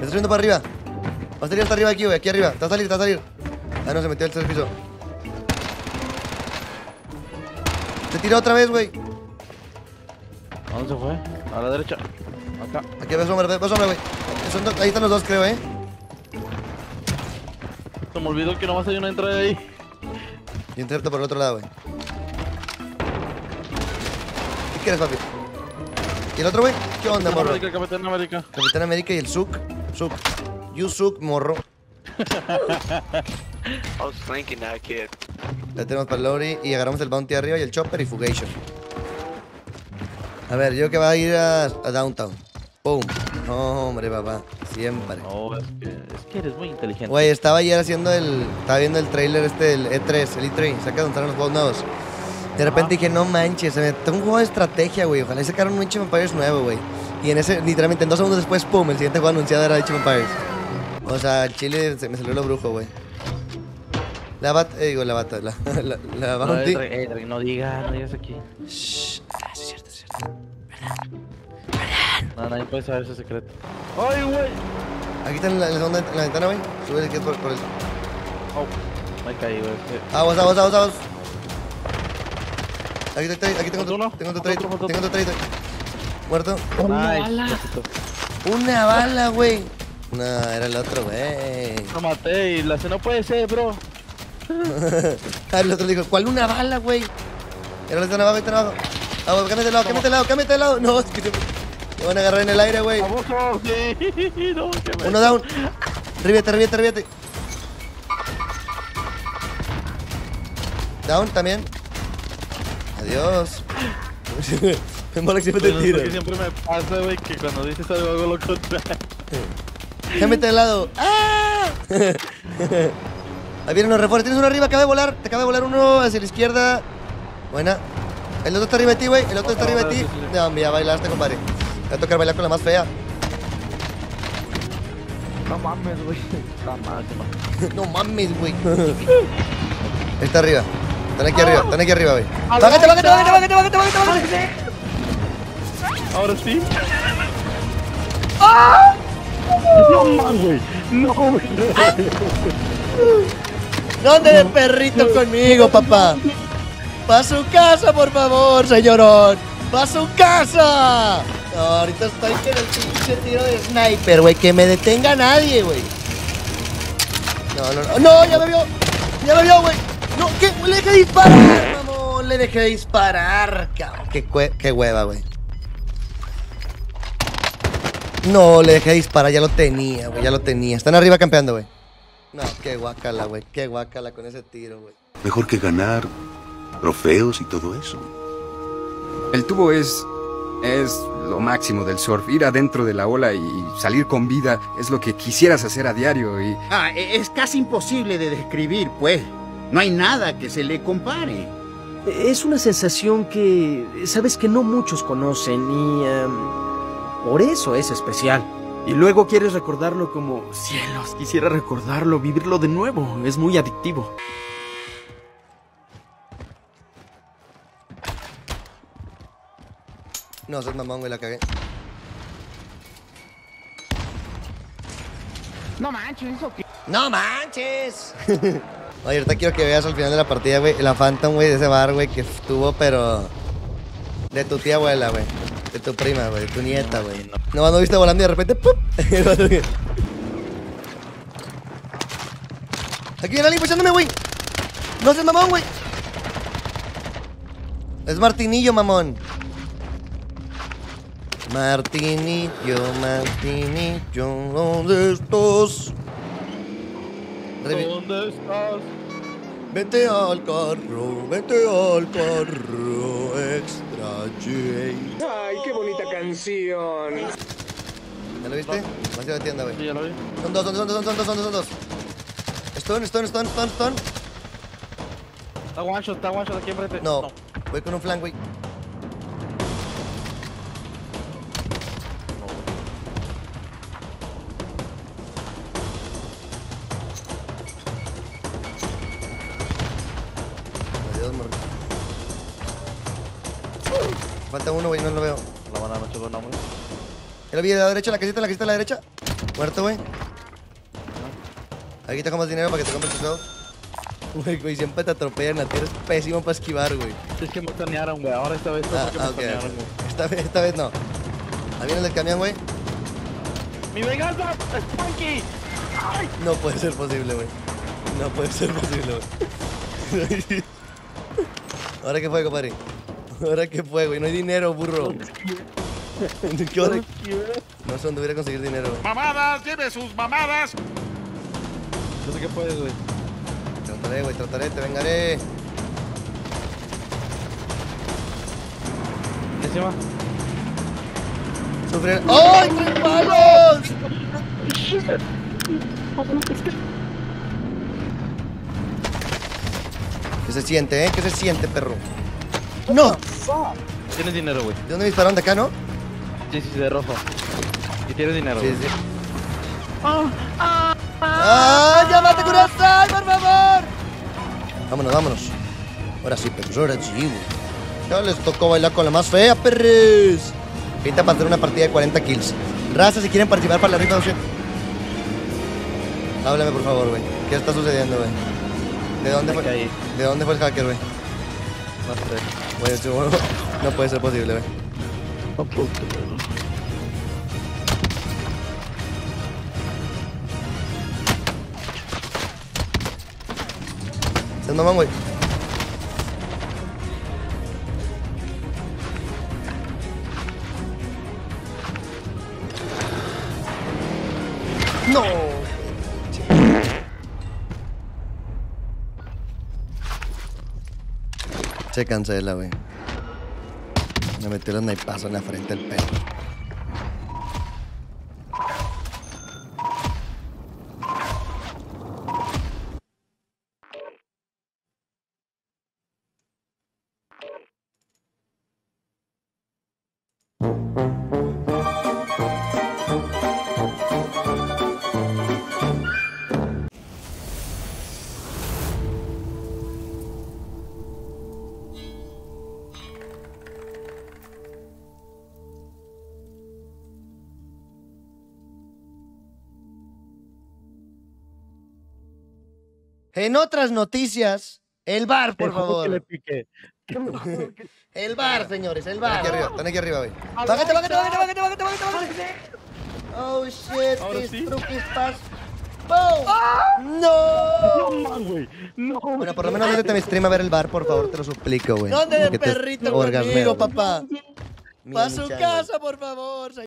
está subiendo para arriba. Va a salir hasta arriba aquí, güey. Aquí arriba. Te va a salir, te va a salir. Ah, no, se metió al tercer piso. Se tiró otra vez, güey. ¿A dónde se fue? A la derecha. Acá. Aquí ves sombra, güey. Ahí están los dos, creo, Se me olvidó que nomás hay una entrada ahí. Y inserto por el otro lado, güey. ¿Qué quieres, papi? ¿Y el otro, güey? ¿Qué onda, morro? Capitán América. Capitán América y el Suk. You Suk, morro. I was flanking that kid. Ya tenemos para el Lowry y agarramos el Bounty arriba y el Chopper y Fugation. A ver, yo que va a ir a Downtown. Pum. No, hombre, papá. Siempre. No, es que eres muy inteligente. Güey, estaba ayer haciendo estaba viendo el trailer el E3, el E3, saca donde están los juegos nuevos. De repente dije, no manches, se metió un juego de estrategia, güey. Ojalá sacaron un Age of Empires nuevo, güey. Y en ese, literalmente, en 2 segundos después, pum, el siguiente juego anunciado era Age of Empires. O sea, Chile se me salió lo brujo, güey. La Bounty. No digas aquí. Shh. Ah, sí es cierto, No, nadie puede saber ese secreto. ¡Ay, güey! Aquí está en la segunda en la ventana, güey. Sube que es por el. Oh, me caí, güey. Aguas. Aquí tengo otro trade. Muerto. Nice. Una bala, güey. No, era el otro, güey. Lo maté y la no puede ser, bro. El otro le dijo, ¿cuál una bala, güey? Era el de abajo, está abajo. Vamos, cámbiate de lado. No, es que te van a agarrar en el aire, güey. Famoso, sí. No, Uno down. Ríbete. Down también. Adiós. Me mola que siempre te tiro. Siempre me pasa, güey, que cuando dices algo hago lo contrario. Cámbiate de lado. ¡Ah! Ahí vienen los refuerzos. Tienes uno arriba, te acaba de volar uno hacia la izquierda. Buena. El otro está arriba de ti, güey. El otro está arriba de ti. No, ya bailaste, compadre. Te va a tocar bailar con la más fea. No mames, güey. No mames, güey. Está arriba. Están aquí arriba, güey. Bájate. Ahora sí. ¡Ah! No mames, güey. No, güey. ¿Dónde de perrito conmigo, papá? ¡Pa' su casa, por favor, señorón! ¡Pa' su casa! No, ahorita estoy con el pinche tiro de sniper, güey. Que me detenga nadie, güey. No, ya me vio, güey. No, ¿qué? Le dejé disparar, mamón. Le dejé disparar, cabrón. Qué hueva, güey. No, le dejé disparar, ya lo tenía, güey. Están arriba campeando, güey. No, qué guácala, güey. Qué guácala con ese tiro, güey. Mejor que ganar trofeos y todo eso. El tubo es lo máximo del surf. Ir adentro de la ola y salir con vida es lo que quisieras hacer a diario y... es casi imposible de describir, pues. No hay nada que se le compare. Es una sensación que, sabes, que no muchos conocen y por eso es especial. Y luego quieres recordarlo como, cielos, quisiera recordarlo, vivirlo de nuevo. Es muy adictivo. No, sos mamón, güey, la cagué. No manches, ¿eso qué? ¡No manches! Oye, ahorita quiero que veas al final de la partida, güey, la Phantom, güey, de ese bar, güey, que estuvo, pero... de tu tía abuela, güey. De tu prima, güey, de tu nieta, güey. No viste volando y de repente, ¡pum! Aquí viene alguien puchándome, güey. No seas mamón, güey. Es Martinillo, mamón. Martinillo, ¿dónde estás? ¿Dónde estás? Vete al carro extra J. Ay, qué bonita canción. ¿Ya lo viste? Más de tienda, güey. Sí, ya lo vi. Son dos. Stone. Está one shot aquí enfrente. No, voy con un flank, güey. Adiós, morro. Falta uno, güey, no lo veo. La banana, chico, no, güey. ¿Ya lo vi de la derecha? ¿La casita de la derecha? Muerto, güey. Aquí te comas dinero para que te compres tu show. Güey, siempre te atropellan a ti. Eres pésimo para esquivar, güey. Es que me planearon, güey. Ahora esta vez fue porque me Ok. planearon, güey. Esta vez no. Ahí viene el del camión, güey. ¡Mi venganza! ¡Spunky! ¡Ay! No puede ser posible, güey. No puede ser posible, güey. ¿Ahora qué fue, compadre? ¿Ahora qué fue, güey? No hay dinero, burro. ¿Qué hora? No sé dónde voy a conseguir dinero, güey. ¡Mamadas! ¡Lleve sus mamadas! No sé qué puedes, güey. Trataré, güey, trataré, te vengaré. Encima. Sufrir. ¡Ay, 3 palos! ¿Qué se siente, ¿Qué se siente, perro? ¡No! Tienes dinero, güey. ¿De dónde me dispararon? ¿De acá, no? Sí, de rojo. Y tienes dinero, Sí, güey. sí. ¡Ah! ¡Llámate Kurazai, por favor! Vámonos, vámonos. Ahora sí, perros, ahora sí, güey. Ya les tocó bailar con la más fea, perres. Pinta para hacer una partida de 40 kills. Raza, si quieren participar para la rifa de opción. Háblame, por favor, güey. ¿Qué está sucediendo, güey? ¿De dónde Me fue? caí. ¿De dónde fue el hacker, güey? No sé. Güey, seguro no puede ser posible, güey. Se maman, güey. No. Se cancela, güey. Me metió el snaipazo en la frente del perro. En otras noticias, el bar, por favor. Le piqué. El bar, señores, el bar. Están aquí arriba, güey. Bájate, bájate, bájate, bájate, bájate, bájate. Oh, shit, Ahora this sí. truck is fast. ¡Boom! ¡No! No, man, güey. No. Bueno, por lo menos métete a mi stream a ver el bar, por favor, te lo suplico, güey. ¿Dónde el Que te perrito orgasmeo, conmigo, güey. papá? Mi Pa' su chango. casa, por favor,